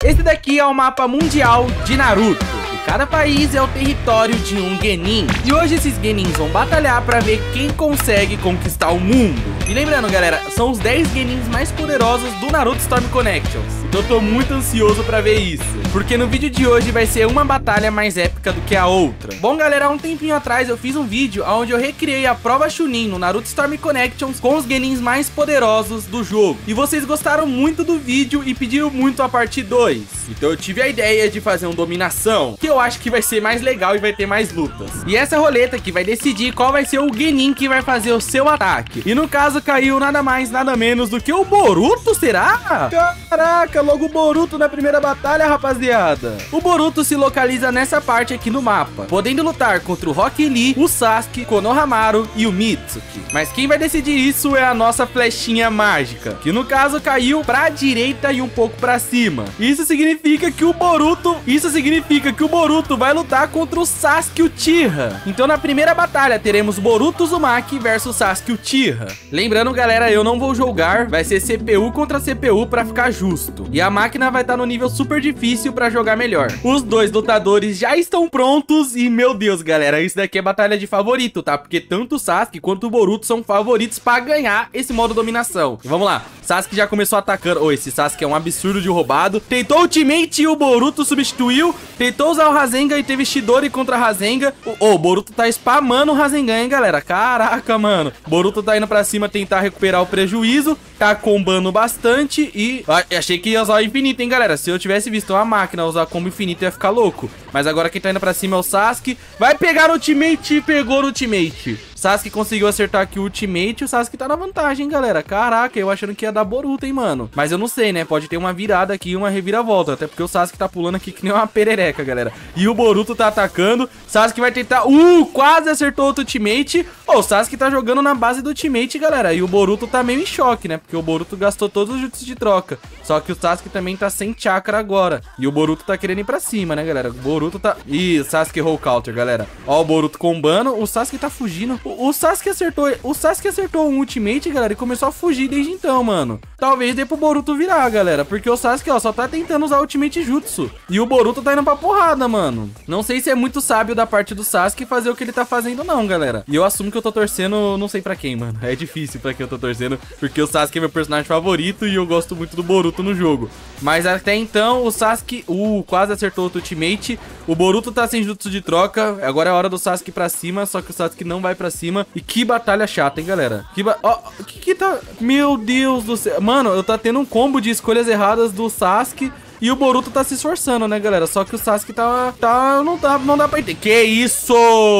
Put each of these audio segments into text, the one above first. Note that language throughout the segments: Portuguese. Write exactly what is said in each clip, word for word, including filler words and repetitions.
Esse daqui é o mapa mundial de Naruto. Cada país é o território de um Genin. E hoje esses Genins vão batalhar pra ver quem consegue conquistar o mundo. E lembrando, galera, são os dez Genins mais poderosos do Naruto Storm Connections. Então eu tô muito ansioso pra ver isso, porque no vídeo de hoje vai ser uma batalha mais épica do que a outra. Bom, galera, há um tempinho atrás eu fiz um vídeo onde eu recriei a prova Chunin no Naruto Storm Connections com os Genins mais poderosos do jogo. E vocês gostaram muito do vídeo e pediram muito a parte dois. Então eu tive a ideia de fazer um dominação, que eu acho que vai ser mais legal e vai ter mais lutas. E essa roleta que vai decidir qual vai ser o Genin que vai fazer o seu ataque. E no caso caiu nada mais, nada menos do que o Boruto, será? Caraca, logo o Boruto na primeira batalha, rapaziada. O Boruto se localiza nessa parte aqui no mapa, podendo lutar contra o Rock Lee, o Sasuke, Konohamaru e o Mitsuki. Mas quem vai decidir isso é a nossa flechinha mágica, que no caso caiu pra direita e um pouco pra cima. Isso significa que o Boruto, isso significa que o Boruto vai lutar contra o Sasuke Uchiha. Então na primeira batalha teremos Boruto Uzumaki versus Sasuke Uchiha. Lembrando, galera, eu não vou jogar, vai ser C P U contra C P U pra ficar justo. E a máquina vai estar no nível super difícil pra jogar melhor. Os dois lutadores já estão prontos e, meu Deus, galera, isso daqui é batalha de favorito, tá? Porque tanto o Sasuke quanto o Boruto são favoritos pra ganhar esse modo dominação. E vamos lá, Sasuke já começou atacando. Oh, esse Sasuke é um absurdo de roubado. Tentou ultimate e o Boruto substituiu. Tentou usar o Rasengan e teve Chidori contra Rasengan. Oh, o Boruto tá spamando o Rasengan, hein, galera? Caraca, mano. Boruto tá indo pra cima tentar recuperar o prejuízo. Tá combando bastante e... Ah, achei que ia usar o infinito, hein, galera? Se eu tivesse visto uma máquina usar combo infinito, ia ficar louco. Mas agora quem tá indo pra cima é o Sasuke. Vai pegar no ultimate e pegou no ultimate. Sasuke conseguiu acertar aqui o ultimate. O Sasuke tá na vantagem, hein, galera? Caraca, eu achando que ia dar Boruto, hein, mano. Mas eu não sei, né? Pode ter uma virada aqui e uma reviravolta. Até porque o Sasuke tá pulando aqui que nem uma perereca, galera. E o Boruto tá atacando. Sasuke vai tentar... Uh, quase acertou outro ultimate. Oh, o Sasuke tá jogando na base do ultimate, galera. E o Boruto tá meio em choque, né? Porque o Boruto gastou todos os jutsus de troca. Só que o Sasuke também tá sem chakra agora. E o Boruto tá querendo ir pra cima, né, galera? O Boruto tá... Ih, o Sasuke errou o counter, galera. Ó, o Boruto combando. O Sasuke tá fugindo. O, o Sasuke acertou... O Sasuke acertou um ultimate, galera, e começou a fugir desde então, mano. Talvez dê pro Boruto virar, galera. Porque o Sasuke, ó, só tá tentando usar o ultimate jutsu. E o Boruto tá indo pra porrada, mano. Não sei se é muito sábio da parte do Sasuke fazer o que ele tá fazendo, não, galera. E eu assumo que eu tô torcendo... Não sei pra quem, mano. É difícil pra quem eu tô torcendo. Porque o Sasuke é meu personagem favorito e eu gosto muito do Boruto no jogo. Mas até então o Sasuke uh, quase acertou outro ultimate. O Boruto tá sem jutsu de troca. Agora é a hora do Sasuke pra cima. Só que o Sasuke não vai pra cima. E que batalha chata, hein, galera. Que ba... Ó, oh, que que tá... Meu Deus do céu. Mano, eu tá tendo um combo de escolhas erradas do Sasuke. E o Boruto tá se esforçando, né, galera? Só que o Sasuke tá... tá não, dá, não dá pra entender. Que isso?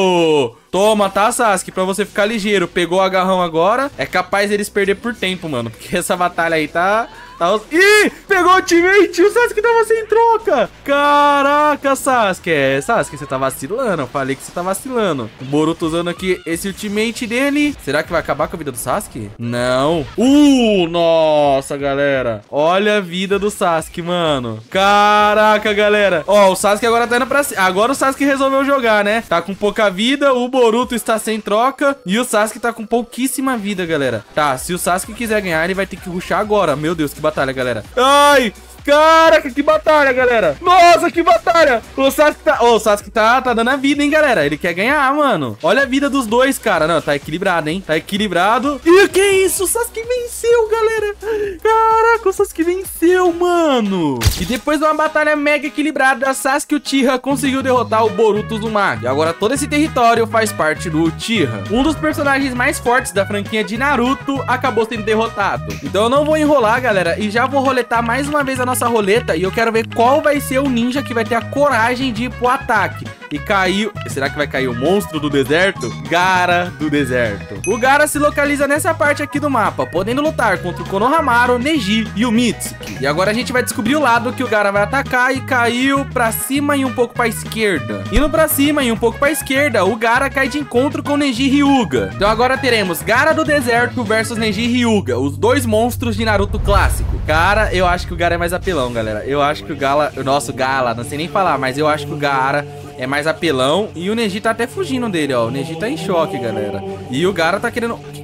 Toma, tá, Sasuke? Pra você ficar ligeiro. Pegou o agarrão agora. É capaz eles perder por tempo, mano. Porque essa batalha aí tá... Tá... Ih, pegou o ultimate, o Sasuke tava sem troca. Caraca, Sasuke. É, Sasuke, você tá vacilando. Eu falei que você tá vacilando. O Boruto usando aqui esse ultimate dele. Será que vai acabar com a vida do Sasuke? Não. Uh, nossa, galera. Olha a vida do Sasuke, mano. Caraca, galera. Ó, o Sasuke agora tá indo pra cima. Agora o Sasuke resolveu jogar, né? Tá com pouca vida, o Boruto está sem troca e o Sasuke tá com pouquíssima vida, galera. Tá, se o Sasuke quiser ganhar, ele vai ter que rushar agora. Meu Deus, que batalha, galera. Ai, caraca, que batalha, galera. Nossa, que batalha. O Sasuke tá... Oh, o Sasuke tá, tá dando a vida, hein, galera. Ele quer ganhar, mano. Olha a vida dos dois, cara. Não, tá equilibrado, hein. Tá equilibrado. E que isso? O Sasuke venceu, galera. Caraca, o Sasuke venceu, mano. E depois de uma batalha mega equilibrada, Sasuke Uchiha conseguiu derrotar o Boruto Uzumaki. E agora todo esse território faz parte do Uchiha. Um dos personagens mais fortes da franquia de Naruto acabou sendo derrotado. Então eu não vou enrolar, galera, e já vou roletar mais uma vez a nossa roleta e eu quero ver qual vai ser o ninja que vai ter a coragem de ir pro ataque. E caiu... Será que vai cair o monstro do deserto? Gaara do deserto. O Gaara se localiza nessa parte aqui do mapa, podendo lutar contra o Konohamaru, Neji e o Mitsuki. E agora a gente vai descobrir o lado que o Gaara vai atacar e caiu pra cima e um pouco pra esquerda. Indo pra cima e um pouco pra esquerda, o Gaara cai de encontro com Neji e Hyuga. Então agora teremos Gaara do deserto versus Neji e Hyuga, os dois monstros de Naruto clássico. Cara, eu acho que o Gaara é mais apelão, galera. Eu acho que o Gala... O nosso Gala, não sei nem falar, mas eu acho que o Gaara é mais apelão. E o Neji tá até fugindo dele, ó. O Neji tá em choque, galera. E o Gaara tá querendo... O que,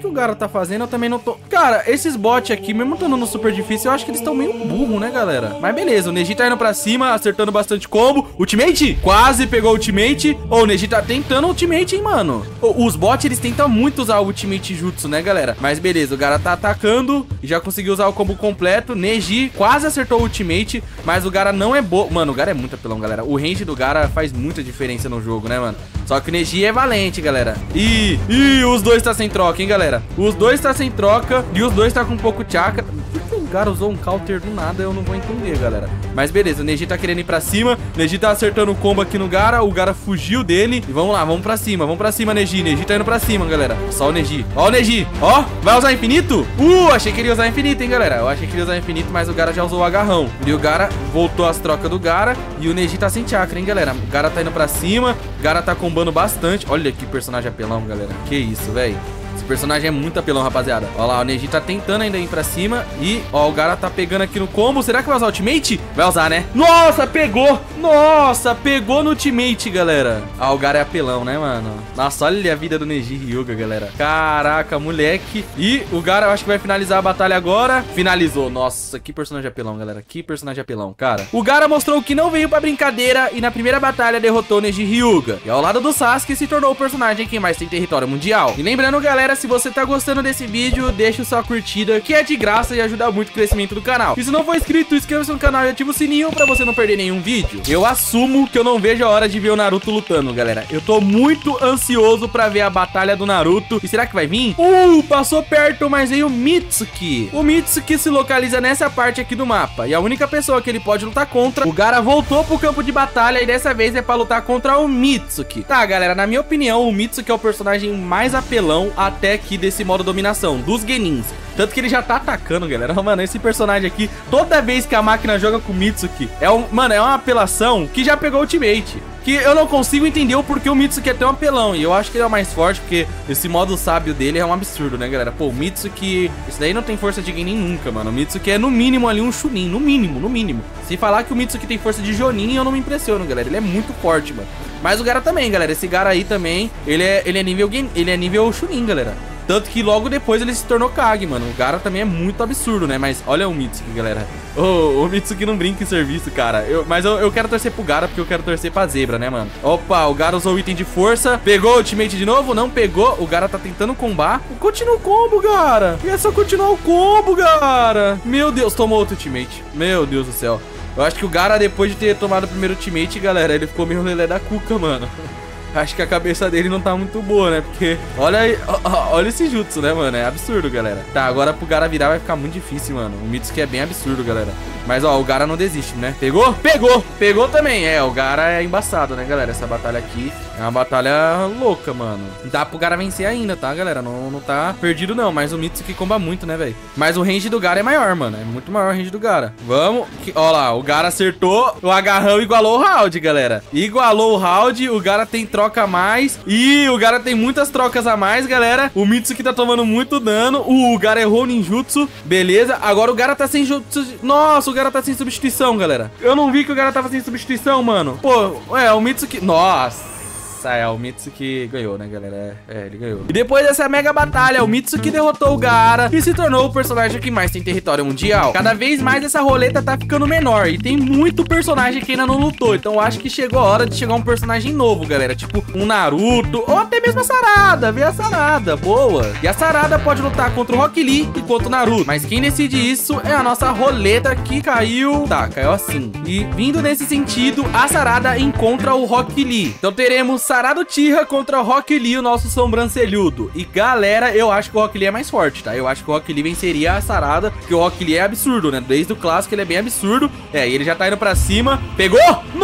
que o Gaara tá fazendo, eu também não tô... Cara, esses bots aqui, mesmo estando no super difícil, eu acho que eles estão meio burro, né, galera? Mas beleza, o Neji tá indo pra cima, acertando bastante combo. Ultimate? Quase pegou o ultimate. Ô, oh, o Neji tá tentando ultimate, hein, mano? Oh, os bots, eles tentam muito usar o ultimate jutsu, né, galera? Mas beleza, o Gaara tá atacando e já conseguiu usar o combo completo. Neji quase acertou o ultimate, mas o Gaara não é bom. Mano, o Gaara é muito apelão, galera. O range do Gaara faz muita diferença no jogo, né, mano? Só que o Neji é valente, galera. Ih, ih, os dois tá sem troca, hein, galera? Os dois tá sem troca e os dois tá com um pouco chakra. Por que o Gaara usou um counter do nada? Eu não vou entender, galera. Mas beleza, o Neji tá querendo ir pra cima. O Neji tá acertando o combo aqui no Gaara. O Gaara fugiu dele. E vamos lá, vamos pra cima. Vamos pra cima, Neji. Neji tá indo pra cima, galera. Só o Neji. Ó o Neji. Ó, vai usar infinito? Uh, achei que ele ia usar infinito, hein, galera. Eu achei que ele ia usar infinito, mas o Gaara já usou o agarrão. E o Gaara voltou as trocas do Gaara. E o Neji tá sem chakra, hein, galera. O Gaara tá indo pra cima. O Gaara tá combando bastante. Olha que personagem apelão, galera. Que isso, velho. Esse personagem é muito apelão, rapaziada. Ó lá, o Neji tá tentando ainda ir pra cima. E, ó, o Gaara tá pegando aqui no combo. Será que vai usar o ultimate? Vai usar, né? Nossa, pegou! Nossa, pegou no ultimate, galera. Ah, o Gaara é apelão, né, mano? Nossa, olha a vida do Neji Hyuga, galera. Caraca, moleque. E o Gaara, eu acho que vai finalizar a batalha agora. Finalizou. Nossa, que personagem apelão, galera. Que personagem apelão, cara. O Gaara mostrou que não veio pra brincadeira e na primeira batalha derrotou o Neji Hyuga. E ao lado do Sasuke se tornou o personagem que mais tem território mundial. E lembrando, galera, se você tá gostando desse vídeo, deixa sua curtida, que é de graça e ajuda muito o crescimento do canal. E se não for inscrito, inscreva-se no canal e ativa o sininho pra você não perder nenhum vídeo. Eu assumo que eu não vejo a hora de ver o Naruto lutando, galera. Eu tô muito ansioso pra ver a batalha do Naruto. E será que vai vir? Uh, passou perto, mas veio o Mitsuki. O Mitsuki se localiza nessa parte aqui do mapa. E a única pessoa que ele pode lutar contra, o Gaara voltou pro campo de batalha e dessa vez é pra lutar contra o Mitsuki. Tá, galera, na minha opinião, o Mitsuki é o personagem mais apelão a até aqui desse modo dominação, dos Genins. Tanto que ele já tá atacando, galera. Mano, esse personagem aqui, toda vez que a máquina joga com o Mitsuki, é um, mano, é uma apelação que já pegou o ultimate. Que eu não consigo entender o porquê o Mitsuki é tão apelão. E eu acho que ele é o mais forte, porque esse modo sábio dele é um absurdo, né, galera? Pô, o Mitsuki... Esse daí não tem força de Genin nunca, mano. O Mitsuki é, no mínimo, ali um Chunin. No mínimo, no mínimo. Se falar que o Mitsuki tem força de Jonin, eu não me impressiono, galera. Ele é muito forte, mano. Mas o Gaara também, galera. Esse Gaara aí também, ele é, ele é nível Gen... ele é nível Chunin, galera. Tanto que logo depois ele se tornou Kage, mano. O Gaara também é muito absurdo, né? Mas olha o Mitsuki, galera. Oh, o Mitsuki não brinca em serviço, cara. Eu, mas eu, eu quero torcer pro Gaara porque eu quero torcer pra zebra, né, mano? Opa, o Gaara usou o item de força. Pegou o ultimate de novo? Não pegou. O Gaara tá tentando combar. Continua o combo, Gaara. E é só continuar o combo, Gaara. Meu Deus, tomou outro ultimate. Meu Deus do céu. Eu acho que o Gaara, depois de ter tomado o primeiro ultimate, galera, ele ficou meio lelé da cuca, mano. Acho que a cabeça dele não tá muito boa, né? Porque olha aí, olha esse jutsu, né, mano? É absurdo, galera. Tá, agora pro Gaara virar vai ficar muito difícil, mano. O Mitsuki é bem absurdo, galera. Mas, ó, o Gaara não desiste, né? Pegou? Pegou! Pegou também. É, o Gaara é embaçado, né, galera? Essa batalha aqui é uma batalha louca, mano. Dá pro Gaara vencer ainda, tá, galera? Não, não tá perdido, não. Mas o Mitsuki comba muito, né, velho? Mas o range do Gaara é maior, mano. É muito maior o range do Gaara. Vamos. Ó lá, o Gaara acertou. O agarrão igualou o round, galera. Igualou o round. O Gaara tem troca a mais. E o Gaara tem muitas trocas a mais, galera. O Mitsuki tá tomando muito dano. O Gaara errou o ninjutsu. Beleza. Agora o Gaara tá sem jutsu. Nossa, o Gaara tá sem substituição, galera. Eu não vi que o Gaara tava sem substituição, mano. Pô, é, o Mitsuki... Nossa. É, o Mitsuki ganhou, né, galera? É, é, ele ganhou. E depois dessa mega batalha, o Mitsuki derrotou o Gaara e se tornou o personagem que mais tem território mundial. Cada vez mais essa roleta tá ficando menor e tem muito personagem que ainda não lutou. Então eu acho que chegou a hora de chegar um personagem novo, galera. Tipo um Naruto ou até mesmo a Sarada. Vê a Sarada, boa. E a Sarada pode lutar contra o Rock Lee e contra o Naruto. Mas quem decide isso é a nossa roleta que caiu... Tá, caiu assim. E vindo nesse sentido, a Sarada encontra o Rock Lee. Então teremos Sarada Uchiha contra o Rock Lee, o nosso sobrancelhudo. E galera, eu acho que o Rock Lee é mais forte, tá? Eu acho que o Rock Lee venceria a Sarada, porque o Rock Lee é absurdo, né? Desde o clássico ele é bem absurdo. É, e ele já tá indo pra cima. Pegou?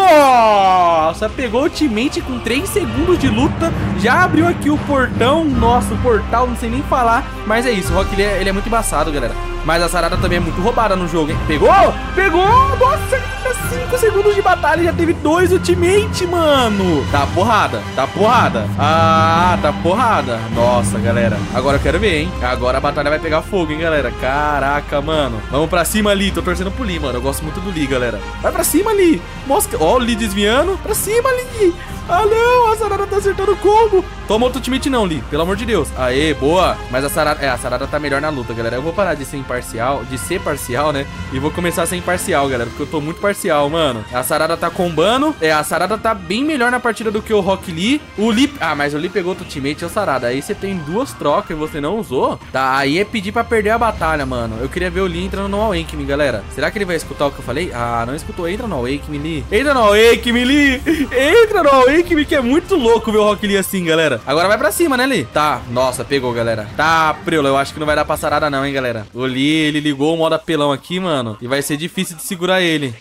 Nossa, pegou o ultimate com três segundos de luta. Já abriu aqui o portão. Nossa, o portal, não sei nem falar. Mas é isso, o Rock Lee, ele é muito embaçado, galera. Mas a Sarada também é muito roubada no jogo, hein? Pegou? Pegou! Nossa, cinco segundos de batalha, já teve dois ultimate, mano. Tá porrada, tá porrada. Ah, tá porrada. Nossa, galera. Agora eu quero ver, hein? Agora a batalha vai pegar fogo, hein, galera? Caraca, mano. Vamos pra cima ali. Tô torcendo pro Lee, mano. Eu gosto muito do Lee, galera. Vai pra cima ali. Mosca. Ó, o Lee desviando. Pra cima ali. Ah, não. A Sarada tá acertando o combo. Toma outro ultimate não, Lee. Pelo amor de Deus. Aê, boa. Mas a Sarada... É, a Sarada tá melhor na luta, galera. Eu vou parar de ser imparcial, de ser parcial, né? E vou começar a ser imparcial, galera. Porque eu tô muito parcial, mano. A Sarada tá combando. É, a Sarada tá bem melhor na partida do que o Rock Lee. O Lee... Ah, mas o Lee pegou outro ultimate, ô Sarada. Aí você tem duas trocas e você não usou. Tá, aí é pedir pra perder a batalha, mano. Eu queria ver o Lee entrando no Awakening, galera. Será que ele vai escutar o que eu falei? Ah, não escutou. Entra no Awakening, Lee. Entra no Awakening, Lee. Entra no Awakening, que é muito louco ver o Rock Lee assim, galera. Agora vai pra cima, né, Lee? Tá, nossa, pegou, galera. Tá, preula, eu acho que não vai dar pra Sarada não, hein, galera. O Lee, ele ligou o modo apelão aqui, mano. E vai ser difícil de segurar ele.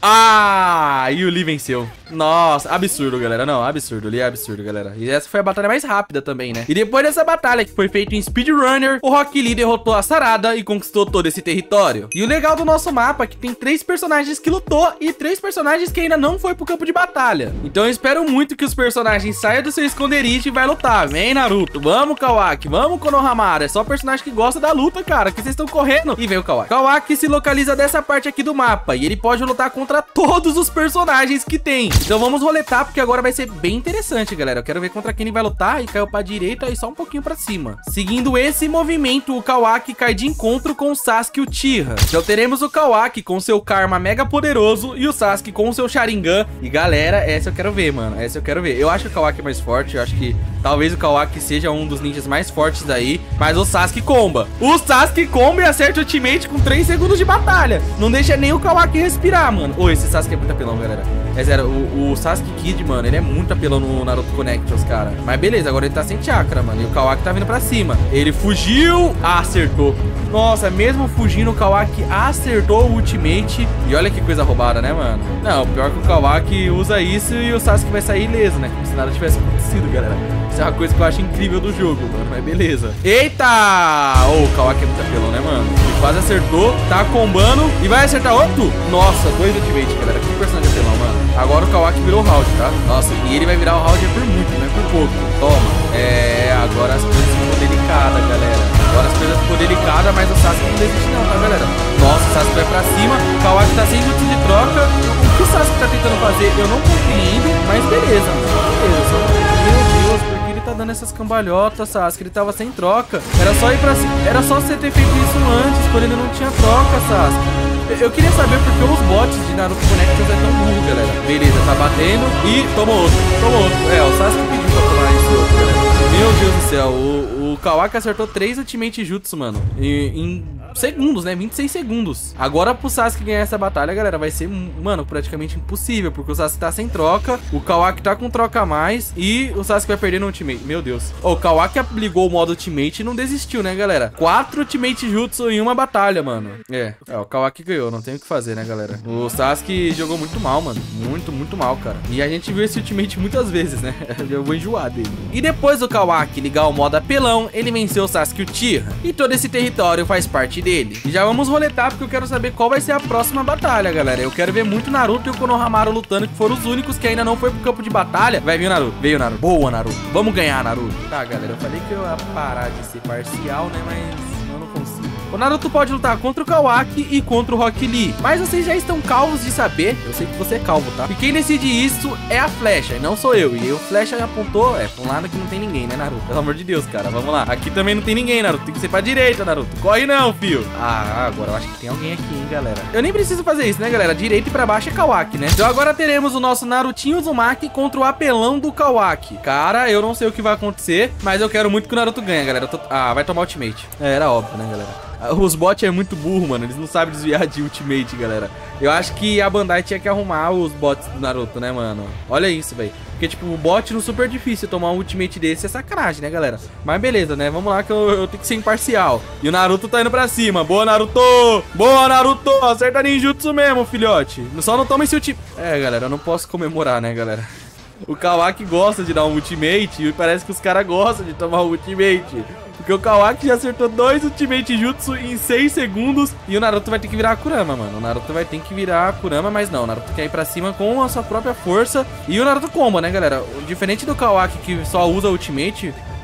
Ah, e o Lee venceu. Nossa, absurdo, galera. Não, absurdo. O Lee é absurdo, galera. E essa foi a batalha mais rápida também, né? E depois dessa batalha, que foi feita em Speedrunner, o Rock Lee derrotou a Sarada e conquistou todo esse território. E o legal do nosso mapa é que tem três personagens que lutou e três personagens que ainda não foi pro campo de batalha. Então eu espero muito que os personagens saiam do seu esconderijo e vai lutar. Vem, Naruto. Vamos, Kawaki. Vamos, Konohamaru. É só personagem que gosta da luta, cara, que vocês estão correndo. E vem o Kawaki. Kawaki se localiza dessa parte aqui do mapa e ele pode lutar contra todos os personagens que tem. Então vamos roletar, porque agora vai ser bem interessante, galera. Eu quero ver contra quem ele vai lutar. E caiu pra direita e só um pouquinho pra cima. Seguindo esse movimento, o Kawaki cai de encontro com o Sasuke e o Uchiha. Então teremos o Kawaki com seu Karma mega poderoso e o Sasuke com o seu Sharingan. E galera, essa eu quero ver, mano. Essa eu quero ver. Eu acho que o Kawaki é mais forte. Eu acho que talvez o Kawaki seja um dos ninjas mais fortes daí. Mas o Sasuke comba. O Sasuke comba e acerta o ultimate com três segundos de batalha. Não deixa nem o Kawaki respirar, mano. Ô, esse Sasuke é muito apelão, galera. É sério, o, o Sasuke Kid, mano, ele é muito apelão no Naruto Connections, cara. Mas beleza, agora ele tá sem chakra, mano. E o Kawaki tá vindo pra cima. Ele fugiu. Ah, acertou. Nossa, mesmo fugindo, o Kawaki acertou o ultimate. E olha que coisa roubada, né, mano? Não, pior que o Kawaki usa isso e o Sasuke vai sair ileso, né? Como se nada tivesse acontecido, galera. Isso é uma coisa que eu acho incrível do jogo, mano. Mas beleza. Eita! Oh, o Kawaki é muito apelão, né, mano? Ele quase acertou. Tá combando. E vai acertar outro? Nossa, dois ultimate, galera. Que personagem apelão, mano. Agora o Kawaki virou o round, tá? Nossa, e ele vai virar o round é por muito, não é por pouco. Toma. É, agora as coisas ficam delicadas, galera. Agora as coisas ficam delicadas, mas o Sasuke não desiste não, tá, galera? Nossa, o Sasuke vai pra cima. O Kawaki tá sem jutsu de troca. O que o Sasuke tá tentando fazer, eu não compreendo. Mas beleza, beleza. Só... Meu Deus, por que ele tá dando essas cambalhotas, Sasuke? Ele tava sem troca. Era só ir pra cima. Era só você ter feito isso antes, quando ele não tinha troca, Sasuke. Eu queria saber porque os bots de Naruto Connections é tão burro, galera. Beleza, tá batendo e toma outro, toma outro. É, o Sasuke pediu pra tomar esse outro, galera. Meu Deus do céu, o, o Kawaki acertou três Ultimate Jutsu, mano. E, em segundos, né? vinte e seis segundos. Agora pro Sasuke ganhar essa batalha, galera, vai ser, mano, praticamente impossível. Porque o Sasuke tá sem troca, o Kawaki tá com troca a mais e o Sasuke vai perder no Ultimate. Meu Deus. Oh, o Kawaki ligou o modo Ultimate e não desistiu, né, galera? Quatro Ultimate Jutsu em uma batalha, mano. É, é o Kawaki ganhou, não tem o que fazer, né, galera? O Sasuke jogou muito mal, mano. Muito, muito mal, cara. E a gente viu esse Ultimate muitas vezes, né? Eu vou enjoar dele. E depois do Kawaki ligar o modo apelão, ele venceu o Sasuke Uchiha. E todo esse território faz parte dele. E já vamos roletar, porque eu quero saber qual vai ser a próxima batalha, galera. Eu quero ver muito Naruto e o Konohamaru lutando, que foram os únicos que ainda não foi pro campo de batalha. Vai vir o Naruto. Veio o Naruto. Boa, Naruto. Vamos ganhar, Naruto. Tá, galera, eu falei que eu ia parar de ser parcial, né? Mas eu não consigo. O Naruto pode lutar contra o Kawaki e contra o Rock Lee. Mas vocês já estão calvos de saber. Eu sei que você é calvo, tá? E quem decide isso é a flecha, e não sou eu. E o flecha apontou, é, pra um lado que não tem ninguém, né, Naruto? Pelo amor de Deus, cara, vamos lá. Aqui também não tem ninguém, Naruto. Tem que ser pra direita, Naruto. Corre não, fio. Ah, agora eu acho que tem alguém aqui, hein, galera. Eu nem preciso fazer isso, né, galera? Direita e pra baixo é Kawaki, né? Então agora teremos o nosso Narutinho Uzumaki contra o apelão do Kawaki. Cara, eu não sei o que vai acontecer, mas eu quero muito que o Naruto ganhe, galera. Eu tô... Ah, vai tomar ultimate. É, era óbvio, né, galera? Os bots é muito burro, mano. Eles não sabem desviar de ultimate, galera. Eu acho que a Bandai tinha que arrumar os bots do Naruto, né, mano? Olha isso, velho. Porque, tipo, o bot no super difícil tomar um ultimate desse é sacanagem, né, galera? Mas beleza, né? Vamos lá que eu, eu tenho que ser imparcial. E o Naruto tá indo pra cima. Boa, Naruto! Boa, Naruto! Acerta ninjutsu mesmo, filhote. Só não toma esse ultimate. É, galera, eu não posso comemorar, né, galera? O Kawaki gosta de dar um ultimate e parece que os caras gostam de tomar um ultimate. Porque o Kawaki já acertou dois Ultimate Jutsu em seis segundos. E o Naruto vai ter que virar a Kurama, mano. O Naruto vai ter que virar a Kurama, mas não. O Naruto quer ir pra cima com a sua própria força. E o Naruto comba, né, galera? Diferente do Kawaki, que só usa Ultimate,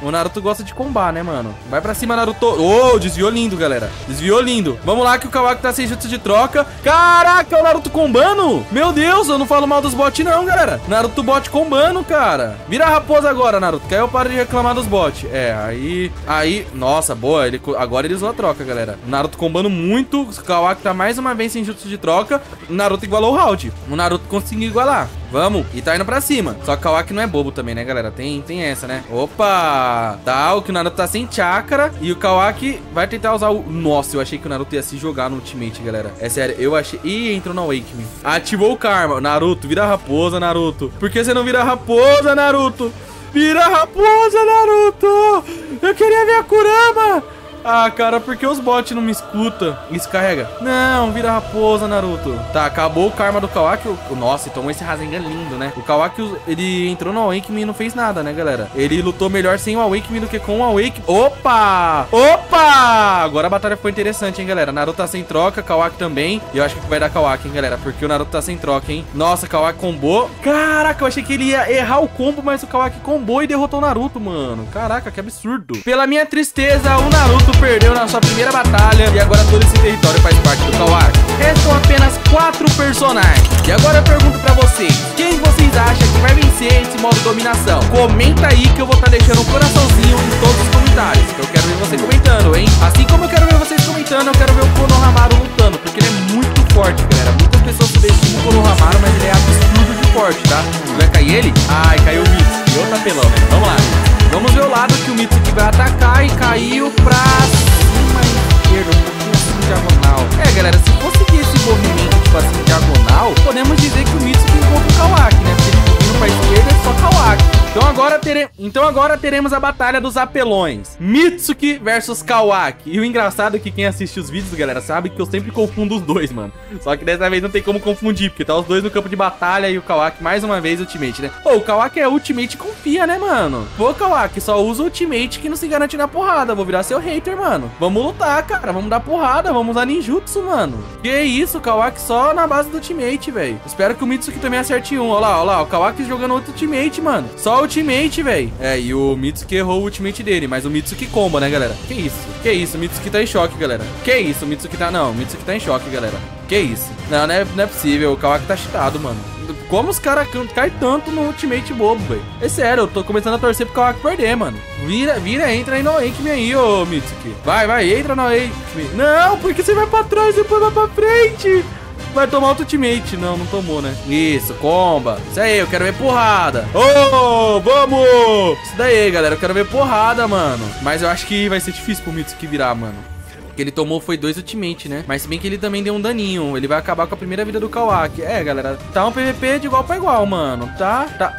O Naruto gosta de combar, né, mano? Vai pra cima, Naruto. Ô, oh, desviou lindo, galera. Desviou lindo. Vamos lá que o Kawaki tá sem jutsu de troca. Caraca, o Naruto combando. Meu Deus, eu não falo mal dos bots não, galera. Naruto bot combando, cara. Vira a raposa agora, Naruto, que aí eu paro de reclamar dos bots. É, aí... Aí... Nossa, boa. Ele... Agora ele usou a troca, galera. O Naruto combando muito. O Kawaki tá mais uma vez sem jutsu de troca. O Naruto igualou o round. O Naruto conseguiu igualar. Vamos. E tá indo pra cima. Só que o Kawaki não é bobo também, né, galera? Tem, tem essa, né? Opa! Tá, o que o Naruto tá sem chakra. E o Kawaki vai tentar usar o... Nossa, eu achei que o Naruto ia se jogar no ultimate, galera. É sério, eu achei... Ih, entrou no Awake Me. Ativou o Karma. Naruto, vira a raposa, Naruto. Por que você não vira a raposa, Naruto? Vira a raposa, Naruto! Eu queria ver a Kurama! Ah, cara, por que os bots não me escutam? Isso carrega. Não, vira raposa, Naruto. Tá, acabou o karma do Kawaki. Nossa, tomou esse Rasengan lindo, né? O Kawaki, ele entrou no Awake Me e não fez nada, né, galera? Ele lutou melhor sem o Awake Me do que com o Awake... Opa! Opa! Agora a batalha ficou interessante, hein, galera? Naruto tá sem troca, Kawaki também. E eu acho que vai dar Kawaki, hein, galera? Porque o Naruto tá sem troca, hein? Nossa, Kawaki combou. Caraca, eu achei que ele ia errar o combo, mas o Kawaki combou e derrotou o Naruto, mano. Caraca, que absurdo. Pela minha tristeza, o Naruto perdeu na sua primeira batalha e agora todo esse território faz parte do Kawaki. Restam apenas quatro personagens. E agora eu pergunto pra vocês, quem vocês acham que vai vencer esse modo dominação? Comenta aí que eu vou estar tá deixando um coraçãozinho em todos os comentários, que eu quero ver você comentando, hein? Assim como eu quero ver vocês comentando, eu quero ver o Konohamaru lutando, porque ele é muito forte, galera. Muitas pessoas subestimam o Konohamaru, mas ele é absurdo de forte, tá? Vai cair ele? Ai, caiu o Mitsuki. E outro apelão, né? Vamos lá. Vamos ver o lado que o Mitsuki vai atacar e caiu pra cima esquerda, um pouquinho assim, diagonal. É, galera, se for seguir esse movimento, tipo assim, diagonal, podemos dizer que o Mitsuki encontra o Kawaki, né? Porque ele indo pra esquerda é só Kawaki. Então agora, tere... então agora teremos a batalha dos apelões. Mitsuki versus Kawaki. E o engraçado é que quem assiste os vídeos, galera, sabe que eu sempre confundo os dois, mano. Só que dessa vez não tem como confundir, porque tá os dois no campo de batalha e o Kawaki mais uma vez ultimate, né? Pô, o Kawaki é ultimate, confia, né, mano? Pô, Kawaki, só usa ultimate que não se garante na porrada. Vou virar seu hater, mano. Vamos lutar, cara. Vamos dar porrada. Vamos usar ninjutsu, mano. Que isso, o Kawaki só na base do ultimate, velho. Espero que o Mitsuki também acerte um. Olha lá, olha lá. O Kawaki jogando outro ultimate, mano. Só ultimate, velho. É, e o Mitsuki errou o ultimate dele, mas o Mitsuki comba, né, galera? Que isso? Que isso? O Mitsuki tá em choque, galera. Que isso? O Mitsuki tá... Não, o Mitsuki tá em choque, galera. Que isso? Não, não é, não é possível. O Kawaki tá cheatado, mano. Como os caras caem tanto no ultimate bobo, velho? É sério, eu tô começando a torcer pro Kawaki perder, mano. Vira, vira, entra aí no Awake Me aí, ô Mitsuki. Vai, vai, entra no Awake Me. Não, porque você vai pra trás e depois vai pra frente. Vai tomar outro ultimate. Não, não tomou, né? Isso, comba. Isso aí, eu quero ver porrada. Ô, oh, vamos! Isso daí, galera, eu quero ver porrada, mano. Mas eu acho que vai ser difícil pro Mitsuki virar, mano. O que ele tomou foi dois ultimate, né? Mas se bem que ele também deu um daninho. Ele vai acabar com a primeira vida do Kawaki. É, galera, tá um P V P de igual pra igual, mano. Tá, tá.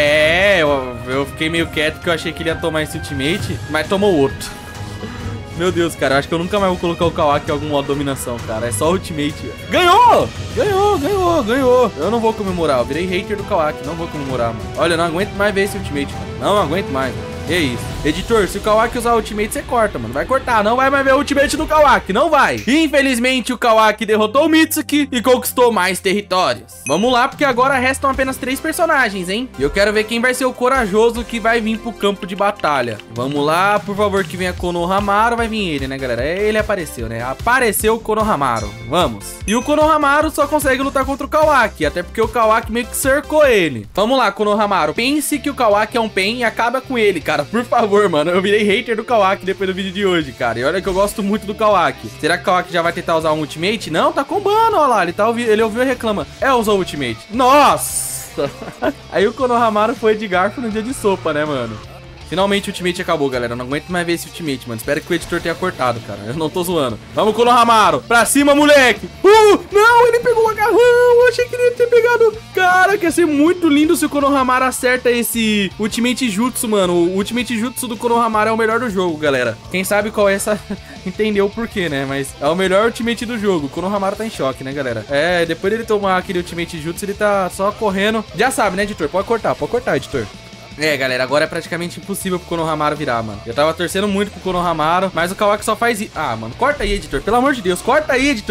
É, eu, eu fiquei meio quieto porque eu achei que ele ia tomar esse ultimate, mas tomou outro. Meu Deus, cara, eu acho que eu nunca mais vou colocar o Kawaki em algum modo dominação, cara. É só ultimate. Ganhou! Ganhou, ganhou, ganhou. Eu não vou comemorar, eu virei hater do Kawaki. Não vou comemorar, mano. Olha, eu não aguento mais ver esse ultimate, mano. Não aguento mais, mano. É isso. Editor, se o Kawaki usar o ultimate, você corta, mano. Vai cortar, não vai mais ver o ultimate do Kawaki, não vai. Infelizmente, o Kawaki derrotou o Mitsuki e conquistou mais territórios. Vamos lá, porque agora restam apenas três personagens, hein? E eu quero ver quem vai ser o corajoso que vai vir pro campo de batalha. Vamos lá, por favor, que venha Konohamaru. Vai vir ele, né, galera? Ele apareceu, né? Apareceu o Konohamaru. Vamos. E o Konohamaru só consegue lutar contra o Kawaki, até porque o Kawaki meio que cercou ele. Vamos lá, Konohamaru. Pense que o Kawaki é um pen e acaba com ele, cara. Por favor, mano. Eu virei hater do Kawaki depois do vídeo de hoje, cara. E olha que eu gosto muito do Kawaki. Será que o Kawaki já vai tentar usar um ultimate? Não, tá combando, olha lá. Ele, tá ouvi... ele ouviu e reclama. É, usou o ultimate. Nossa! Aí o Konohamaru foi de garfo no dia de sopa, né, mano? Finalmente o ultimate acabou, galera. Eu não aguento mais ver esse ultimate, mano. Espero que o editor tenha cortado, cara. Eu não tô zoando. Vamos, Konohamaru. Pra cima, moleque. Uh, não, ele pegou o agarrão. Eu achei que ele ia ter pegado. Cara, que ia ser muito lindo se o Konohamaru acerta esse ultimate jutsu, mano. O ultimate jutsu do Konohamaru é o melhor do jogo, galera. Quem sabe qual é essa... Entendeu o porquê, né? Mas é o melhor ultimate do jogo. O Konohamaru tá em choque, né, galera? É, depois dele tomar aquele ultimate jutsu, ele tá só correndo. Já sabe, né, editor? Pode cortar, pode cortar, editor. É, galera, agora é praticamente impossível pro Konohamaru virar, mano. Eu tava torcendo muito pro Konohamaru, mas o Kawaki só faz... Ah, mano, corta aí, editor. Pelo amor de Deus, corta aí, editor.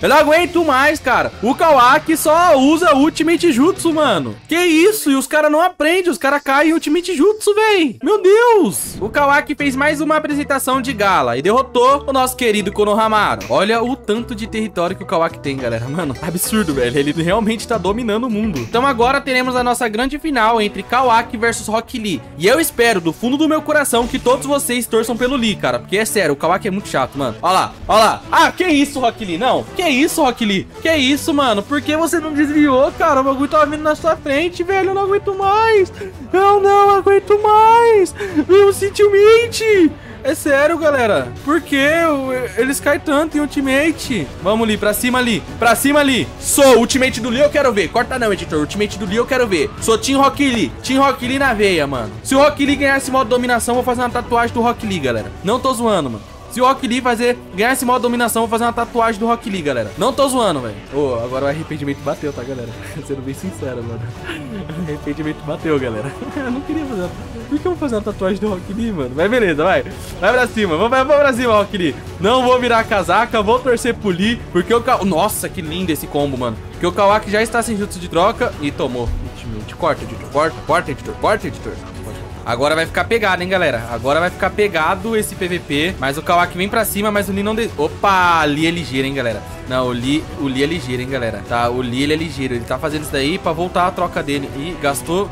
Eu não aguento mais, cara. O Kawaki só usa Ultimate Jutsu, mano. Que isso? E os caras não aprendem. Os caras caem em Ultimate Jutsu, véi. Meu Deus. O Kawaki fez mais uma apresentação de gala e derrotou o nosso querido Konohamaru. Olha o tanto de território que o Kawaki tem, galera. Mano, absurdo, velho. Ele realmente tá dominando o mundo. Então agora teremos a nossa grande final entre Kawaki versus Rock Lee. E eu espero, do fundo do meu coração, que todos vocês torçam pelo Lee, cara. Porque é sério, o Kawaki é muito chato, mano. Olha lá, olha lá. Ah, que isso, Rock Lee? Não. Que isso, Rock Lee? Que isso, mano? Por que você não desviou, cara? O bagulho tava vindo na sua frente, velho. Eu não aguento mais. Eu não aguento mais. Meu Ultimate. É sério, galera. Por que eles caem tanto em Ultimate? Vamos ali, pra cima ali. Pra cima ali. Sou Ultimate do Lee, eu quero ver. Corta não, editor. Ultimate do Lee, eu quero ver. Sou Team Rock Lee. Team Rock Lee na veia, mano. Se o Rock Lee ganhar esse modo dominação, eu vou fazer uma tatuagem do Rock Lee, galera. Não tô zoando, mano. Se o Rock Lee fazer, ganhar esse modo dominação, eu vou fazer uma tatuagem do Rock Lee, galera. Não tô zoando, velho. Ô, oh, agora o arrependimento bateu, tá, galera? Sendo bem sincero, mano. O arrependimento bateu, galera. Eu não queria fazer. Por que eu vou fazer uma tatuagem do Rock Lee, mano? Mas beleza, vai. Vai pra cima. Vamos, vamos pra cima, Rock Lee. Não vou virar casaca, vou torcer pro Lee, porque o Kawaki... Nossa, que lindo esse combo, mano. Porque o Kawaki já está sem jutsu de troca e tomou. Ultimate. Corta, editor. Corta, corta, editor. Corta, editor. Agora vai ficar pegado, hein, galera. Agora vai ficar pegado esse P V P. Mas o Kawaki vem pra cima, mas o Lee não... De... Opa, Lee é ligeiro, hein, galera. Não, o Lee, o Lee é ligeiro, hein, galera. Tá, o Lee, ele é ligeiro. Ele tá fazendo isso daí pra voltar a troca dele. E gastou...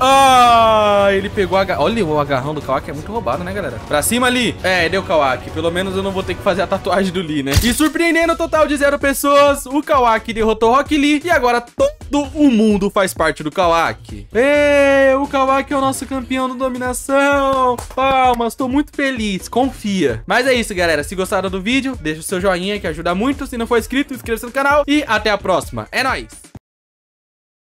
Ah, ele pegou a... Olha, o agarrão do Kawaki é muito roubado, né, galera? Pra cima, Lee. É, deu Kawaki. Pelo menos eu não vou ter que fazer a tatuagem do Lee, né? E surpreendendo o total de zero pessoas, o Kawaki derrotou o Rock Lee. E agora todo o mundo faz parte do Kawaki. Ê, o Kawaki é o nosso campeão da dominação. Palmas, tô muito feliz. Confia. Mas é isso, galera. Se gostaram do vídeo, deixa o seu joinha que ajuda muito. Se não for inscrito, inscreva-se no canal. E até a próxima. É nóis!